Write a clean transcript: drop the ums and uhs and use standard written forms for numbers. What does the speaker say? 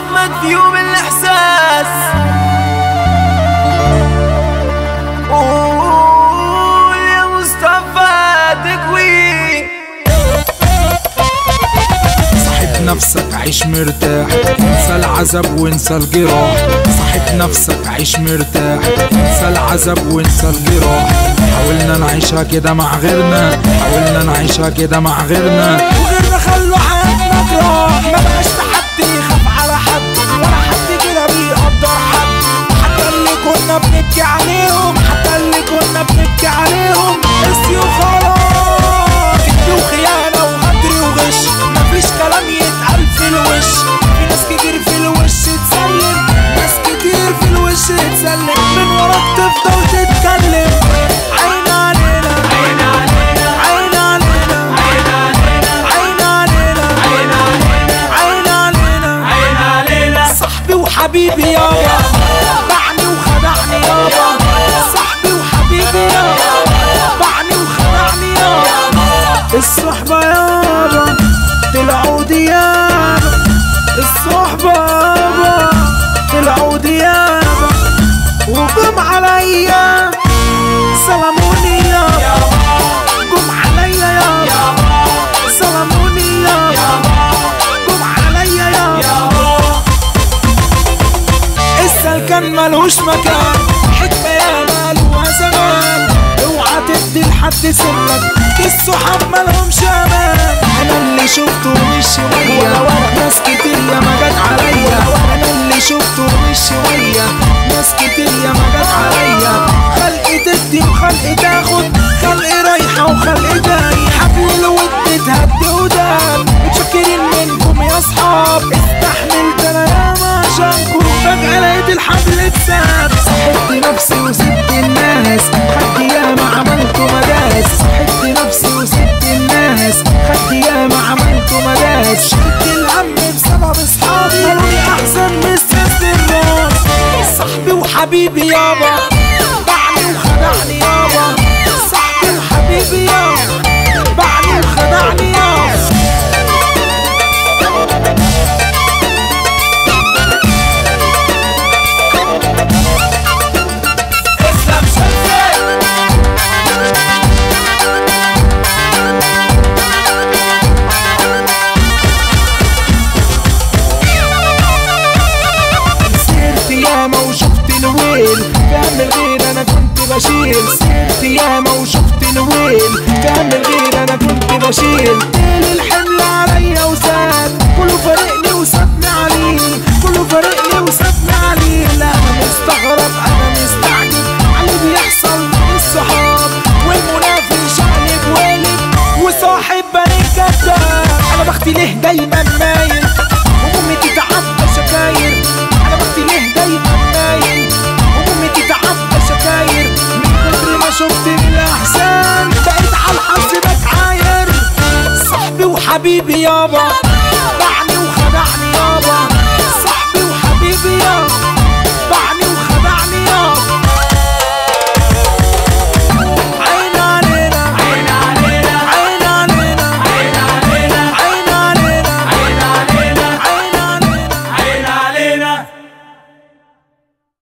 محمد فيهم الاحساس. قول يا مصطفى تكوين. صاحب نفسك عيش مرتاح، انسى العذاب وانسى الجراح. صاحب نفسك عيش مرتاح، انسى العذاب وانسى الجراح. حاولنا نعيشها كده مع غيرنا، حاولنا نعيشها كده مع غيرنا، وغيرنا خلوا حياتنا جراح. ما بقاش في حد يخاف على حد، ولا حد كده بيقدر حد. حتى اللي كنا بنبكي عليهم، حتى اللي كنا بنبكي عليهم نسيوا خلاص. كدب وخيانة وغدر وغش، مفيش كلام يتقال في الوش. في ناس كتير في الوش تسلم، ناس كتير في الوش تسلم، من وراك تفضل تتكلم. عين علينا عين علينا عين علينا عين علينا عين علينا عين علينا عين علينا عين علينا. صاحبي وحبيبي يابا باعني وخدعني يابا. صاحبي وحبيبي يابا باعني وخدعني يابا. الصحبة يابا طلعوا ديابة، الصحبة يابا طلعوا ديابة. وقم عليا سلموني يابا، قم عليا يابا سلموني يابا، قم عليا يابا. السلكان ملوش مكان، حكمة يا مالوها زمان. اوعى تدي لحد سنك، الصحاب مالهمش امان. انا اللي شفته مش شوية، ناس كتير ياما جت عليا. انا اللي شفته مش شوية، ناس كتير ياما جت عليا. خلق تدي وخلق تاخد، خلق رايحة وخلق جاي. حبل الود تهدي ودان، متشكرين منكم يا اصحاب. استحملت انا ياما عشانكم، فجأة لقيت الحبل اتساب. صحبت نفسي وسبت الناس، خدت ياما عملت مداس. صحبت نفسي وسبت الناس، خدت ياما عملت مداس. شلت الهم بسبب اصحابي، قالوا لي احسن من سياسة الناس. صاحبي وحبيبي يابا باعني وخدعني يابا. صاحبي وحبيبي يابا باعني وخدعني يابا. كامل غير انا كنت بشيل. سيرت ياما وشفت الويل، كامل غير انا كنت بشيل. ليل الحمل عليا وساد، كله فارقني